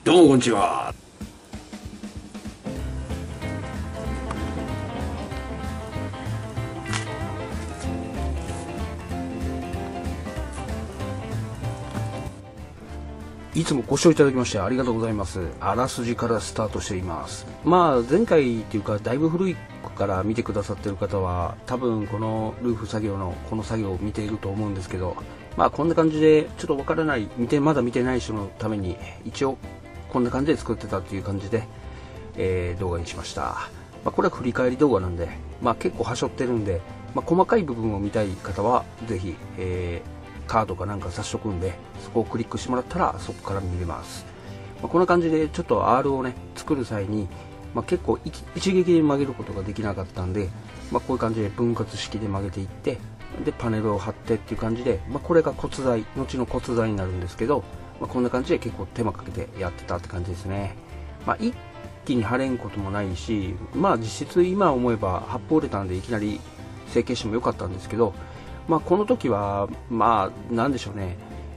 どうもこんにちは。いつもご視聴いただきましてありがとうございます。あらすじからスタートしています。前回っていうかだいぶ古いから見てくださってる方は多分このルーフ作業のこの作業を見ていると思うんですけど、こんな感じでちょっとわからないまだ見てない人のために一応こんな感じで作ってたっていう感じで、動画にしました。これは振り返り動画なんで、結構はしょってるんで、細かい部分を見たい方はぜひ、カードかなんか差しとくんでそこをクリックしてもらったらそこから見れます。こんな感じでちょっと R をね作る際に、結構一撃で曲げることができなかったんで、こういう感じで分割式で曲げていってでパネルを貼ってっていう感じで、これが骨材後の骨材になるんですけど、こんな感じで結構手間かけてやってたって感じですね。一気に貼れんこともないし、実質今思えば発泡ウレタンでいきなり成形してもよかったんですけど、この時はなんでしょうね、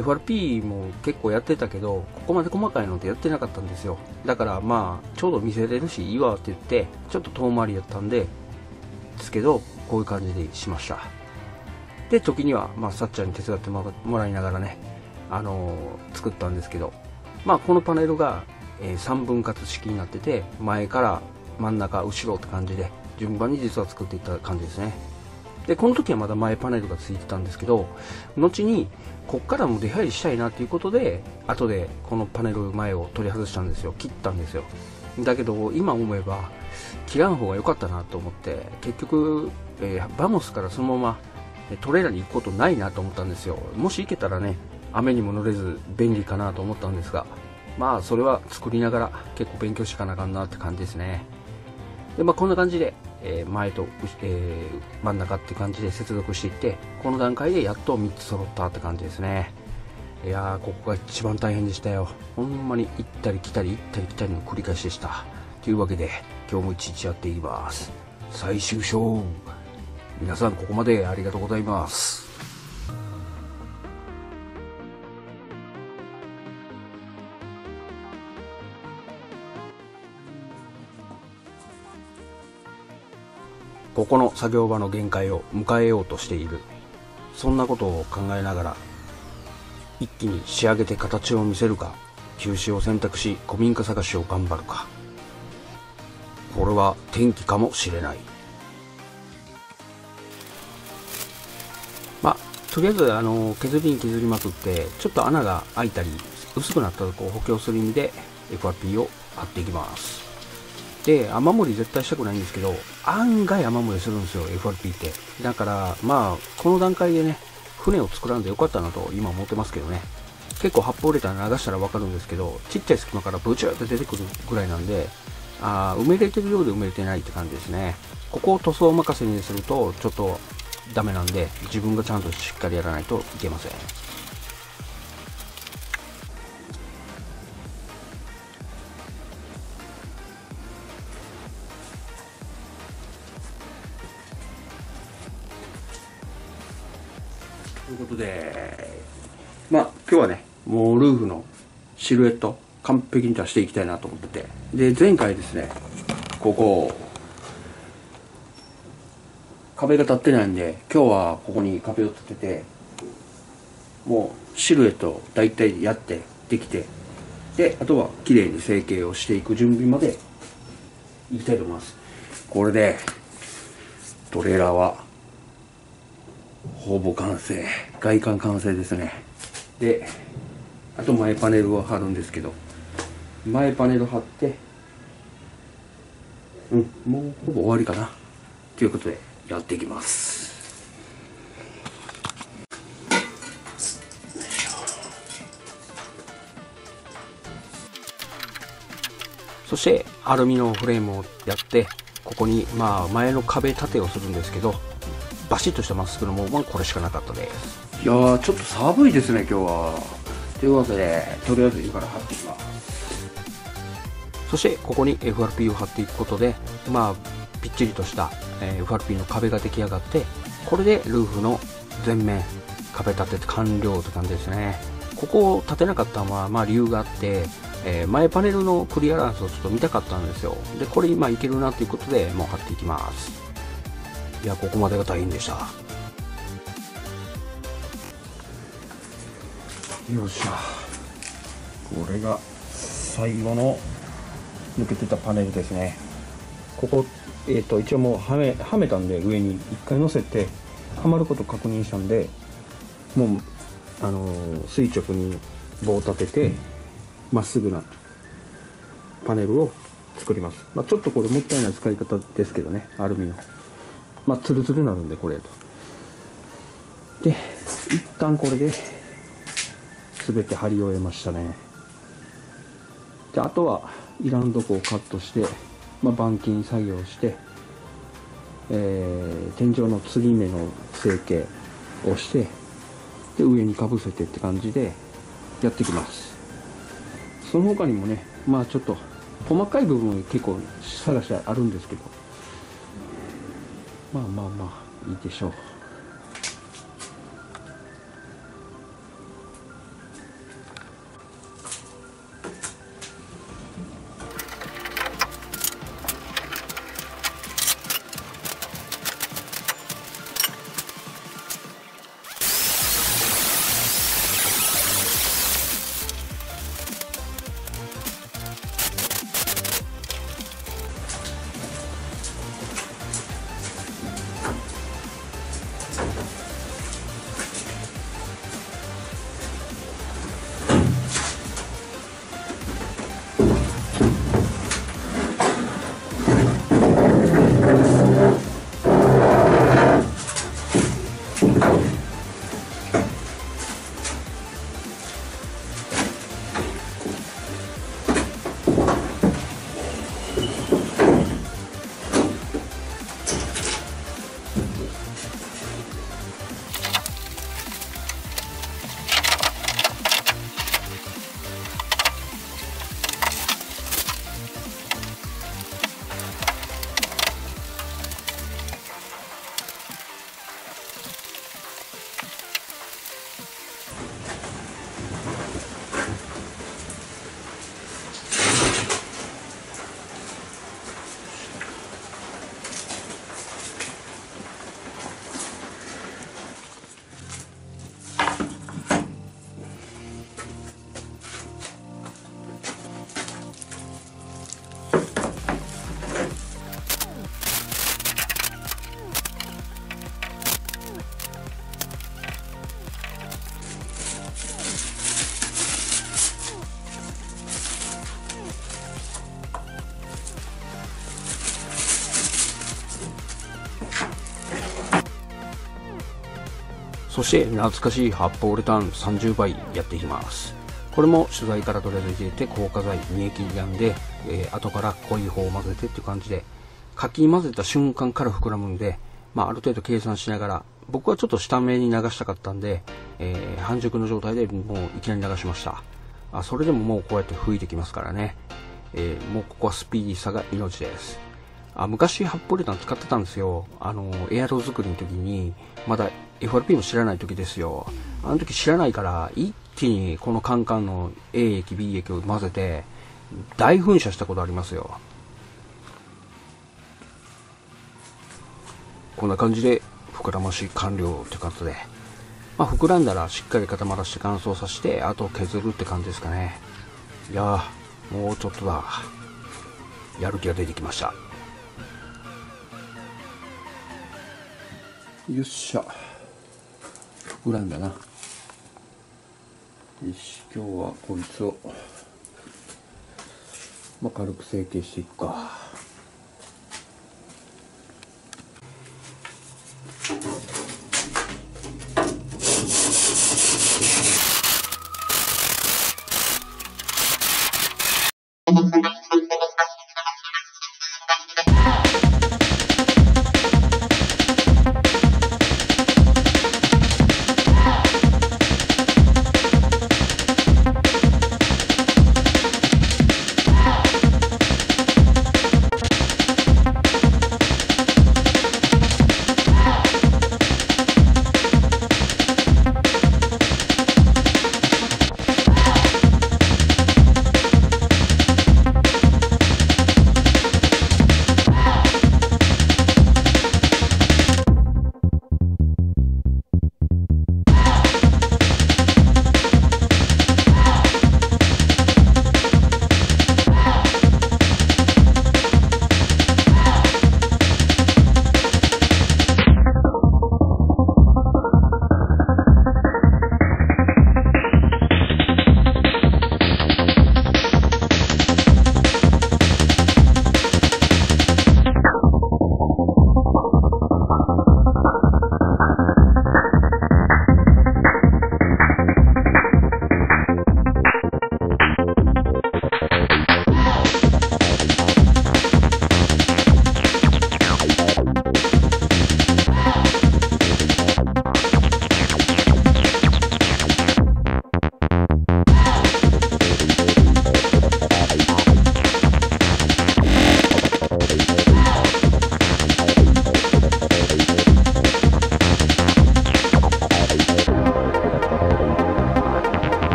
FRP も結構やってたけどここまで細かいのでやってなかったんですよ。だからちょうど見せれるしいいわって言ってちょっと遠回りやったんですけど、こういう感じでしました。で時にはさっちゃんに手伝ってもらいながらね、作ったんですけど、このパネルが、3分割式になってて前から真ん中後ろって感じで順番に実は作っていった感じですね。でこの時はまだ前パネルがついてたんですけど、後にこっからも出入りしたいなということで後でこのパネル前を取り外したんですよ。切ったんですよ。だけど今思えば切らん方が良かったなと思って結局、バモスからそのままトレーラーに行くことないなと思ったんですよ。もし行けたらね雨にも濡れず便利かなと思ったんですが、それは作りながら結構勉強しかなあかんなって感じですね。でこんな感じで前と、真ん中って感じで接続していってこの段階でやっと3つ揃ったって感じですね。いやーここが一番大変でしたよ。ほんまに行ったり来たり行ったり来たりの繰り返しでした。というわけで今日も一日やっていきます。最終章、皆さんここまでありがとうございます。ここの作業場の限界を迎えようとしている、そんなことを考えながら一気に仕上げて形を見せるか、休止を選択し古民家探しを頑張るか、これは転機かもしれない。とりあえず削りに削りまくってちょっと穴が開いたり薄くなったとこを補強する意味で FRP を貼っていきます。で雨漏り絶対したくないんですけど案外雨漏りするんですよ FRP って。だからこの段階でね船を作らんでよかったなと今思ってますけどね。結構発泡ウレタン流したら分かるんですけどちっちゃい隙間からブチューって出てくるぐらいなんで埋めれてるようで埋めれてないって感じですね。ここを塗装任せにするとちょっとダメなんで自分がちゃんとしっかりやらないといけません。ということで今日はねもうルーフのシルエット完璧に出していきたいなと思ってて、で前回ですねここ壁が立ってないんで今日はここに壁を立ててもうシルエットを大体やってできて、であとは綺麗に成形をしていく準備までいきたいと思います。これでトレーラーはほぼ完成、外観完成ですね。であと前パネルを貼るんですけど前パネル貼ってもうほぼ終わりかなということでやっていきます。そしてアルミのフレームをやってここに前の壁立てをするんですけどバシッとしたまっすぐのもこれしかなかったです。いやーちょっと寒いですね今日は。というわけでとりあえず今から貼っていきます。そしてここに FRP を貼っていくことでぴっちりとした、FRP の壁が出来上がって、これでルーフの全面壁立てて完了って感じですね。ここを立てなかったのは理由があって、 前パネルのクリアランスをちょっと見たかったんですよ。でこれ今いけるなということでもう貼っていきます。いやここまでが大変でした。よっしゃ、これが最後の抜けてたパネルですね。ここ、一応もうはめたんで、上に一回乗せてはまること確認したんで、もう垂直に棒を立ててまっすぐなパネルを作ります。ちょっとこれもったいない使い方ですけどね、アルミのツルツルになるんで、これとで一旦これで全て貼り終えましたね。であとはいらんとこをカットして、板金作業して、天井の継ぎ目の成形をして、で上にかぶせてって感じでやっていきます。その他にもね、ちょっと細かい部分結構探してあるんですけど、いいでしょう。そして懐かしい発泡ウレタン30倍やっていきます。これも取材から取り除いて硬化剤二液なんで、後から濃い方を混ぜてっていう感じで、かき混ぜた瞬間から膨らむんで、ある程度計算しながら、僕はちょっと下目に流したかったんで、半熟の状態でもういきなり流しました。それでももうこうやって吹いてきますからね、もうここはスピーディーさが命です。昔発泡ウレタン使ってたんですよ。エアロ作りの時に、まだ FRP も知らない時ですよ。あの時知らないから一気にこのカンカンの A 液 B 液を混ぜて大噴射したことありますよ。こんな感じで膨らまし完了って感じで、膨らんだらしっかり固まらせて乾燥させて、あと削るって感じですかね。いやー、もうちょっとだ。やる気が出てきました。よっしゃ、膨らんだな。よし、今日はこいつを、軽く成形していくか。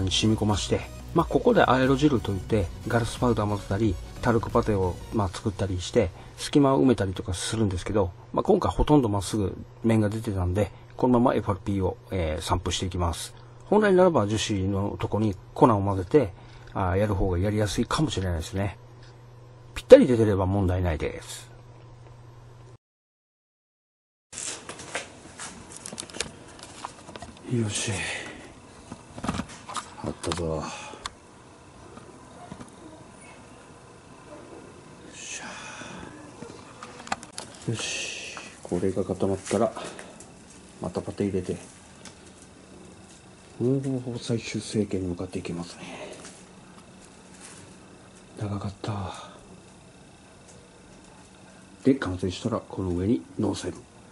に染み込まして、ここでアエロジルといってガラスパウダー混ぜたりタルクパテを作ったりして隙間を埋めたりとかするんですけど、今回ほとんどまっすぐ面が出てたんで、このまま FRP を、散布していきます。本来ならば樹脂のとこに粉を混ぜてやる方がやりやすいかもしれないですね。ぴったり出てれば問題ないです。よし、あったぞ。よし、これが固まったらまたパテ入れて、もう最終成形に向かっていきますね。長かった。で、完成したらこの上に乗せる。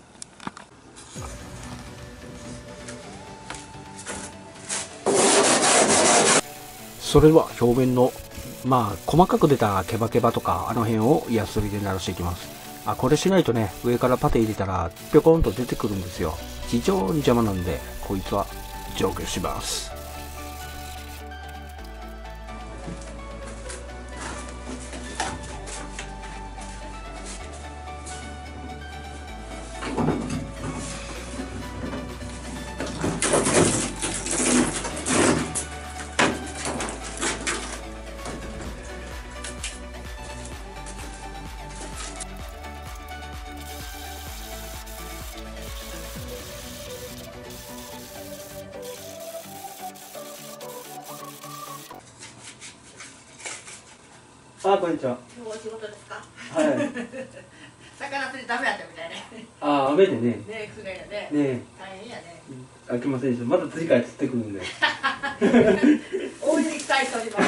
それでは表面の細かく出たケバケバとかあの辺をヤスリで鳴らしていきます。これしないとね、上からパテ入れたらぴょこんと出てくるんですよ。非常に邪魔なんで、こいつは除去します。こんにちは。 今日お仕事ですか。 はい。 魚釣りダメやったみたいね。 雨でね。 ね、すがやね。 ね、 大変やね。 飽きませんでした。また次から釣ってくるんで。 大いに期待しております。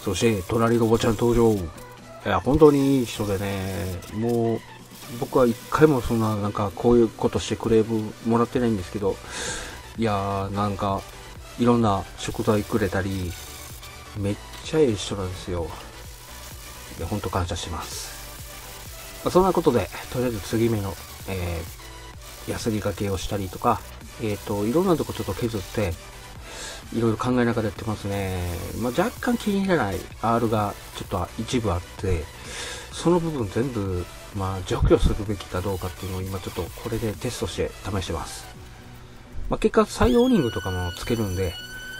そして隣のおばちゃん登場。いや、本当にいい人でね、もう僕は一回もそんなこういうことしてクレームもらってないんですけど、いやー、いろんな食材くれたり、めっちゃいい人なんですよ。いや、本当感謝します。そんなことで、とりあえず次目の、ヤスリ掛けをしたりとか、いろんなとこちょっと削って、いろいろ考えながらやってますね。若干気に入らない R がちょっと一部あって、その部分全部、除去するべきかどうかっていうのを今ちょっとこれでテストして試してます。結果、サイドオーニングとかもつけるんで、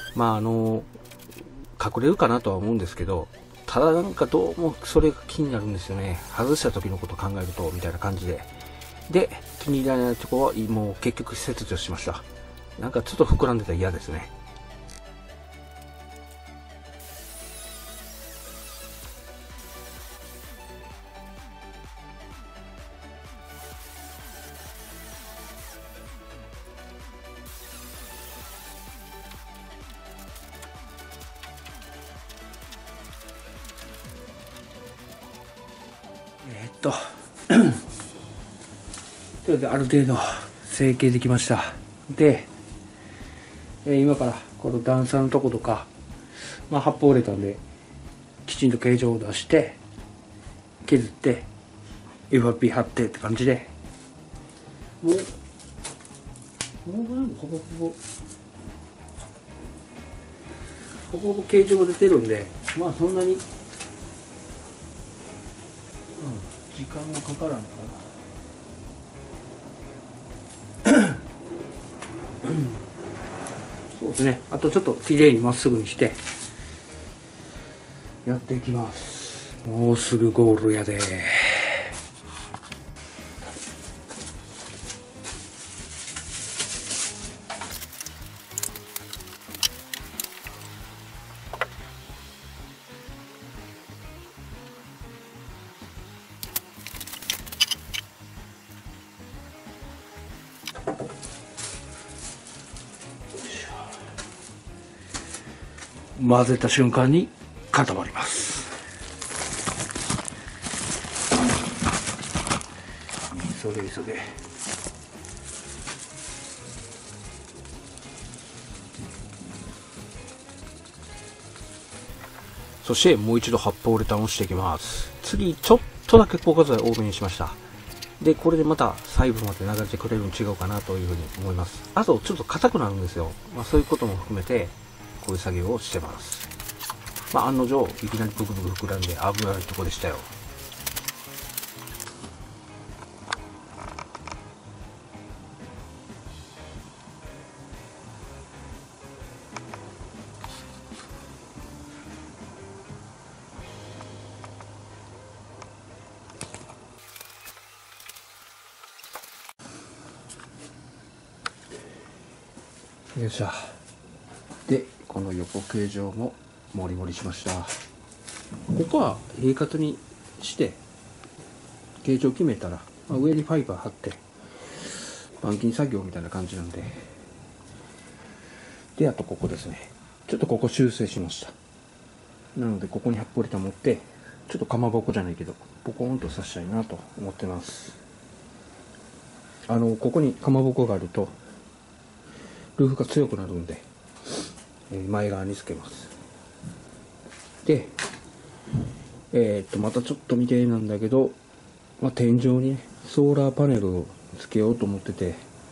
隠れるかなとは思うんですけど、ただどうもそれが気になるんですよね。外した時のことを考えると、みたいな感じで。で、気に入らないとこはもう結局切除しました。ちょっと膨らんでたら嫌ですね。とりあえずある程度成形できました。で、今からこの段差のとことか、発泡ウレタンできちんと形状を出して削って FRP 貼ってって感じで、もうほぼ形状が出てるんで、そんなに時間がかからんのかな。そうですね。あとちょっときれいにまっすぐにしてやっていきます。もうすぐゴールやで。混ぜた瞬間に固まります。急げ急げ。そしてもう一度発泡ウレタンをしていきます。次ちょっとだけ硬化剤多めにしました。 で、これでまた細部まで流れてくれるの違うかなというふうに思います。あと、ちょっと硬くなるんですよ。そういうことも含めて、こういう作業をしてます。案の定、いきなりブクブク膨らんで危ないとこでしたよ。よいしょ。で、この横形状もモリモリしました。ここは平滑にして形状決めたら、上にファイバー貼って板金作業みたいな感じなんで。で、あとここですね。ちょっとここ修正しました。なのでここに8ポリタン持って、ちょっとかまぼこじゃないけどポコーンと刺したいなと思ってます。ここにかまぼこがあるとルーフが強くなるんで、前側につけます。で、またちょっと未定なんだけど、天井にね、ソーラーパネルをつけようと思ってて、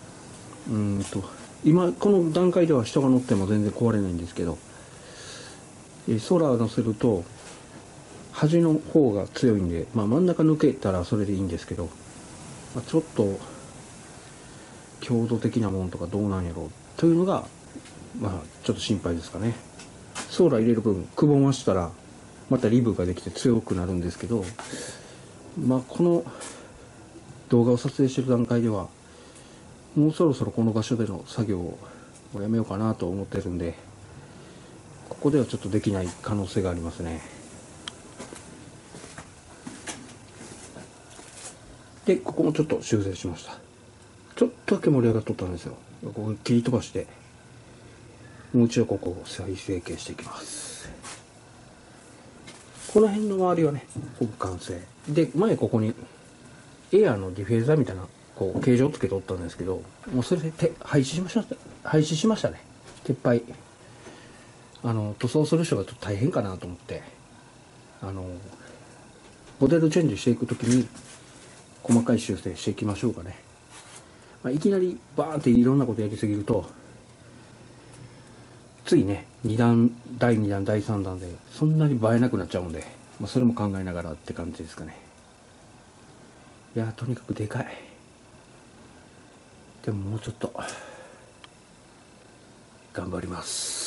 今この段階では人が乗っても全然壊れないんですけど、ソーラー乗せると端の方が強いんで、真ん中抜けたらそれでいいんですけど、ちょっと強度的なものとかどうなんやろうというのがちょっと心配ですかね。ソーラー入れる分くぼましたらまたリブができて強くなるんですけど、この動画を撮影している段階ではもうそろそろこの場所での作業をやめようかなと思ってるんで、ここではちょっとできない可能性がありますね。で、ここもちょっと修正しました。ちょっとだけ盛り上がっとったんですよ。ここ切り飛ばしてもう一度ここを再成形していきます。この辺の周りはねほぼ完成で、前ここにエアーのディフューザーみたいな形状をつけておったんですけど、もうそれで廃止しましたね。撤廃。塗装する人がちょっと大変かなと思って、モデルチェンジしていくときに細かい修正していきましょうかね。いきなりバーンっていろんなことやりすぎると次ね第2弾第3弾でそんなに映えなくなっちゃうんで、それも考えながらって感じですかね。いやとにかくでかい。でももうちょっと頑張ります。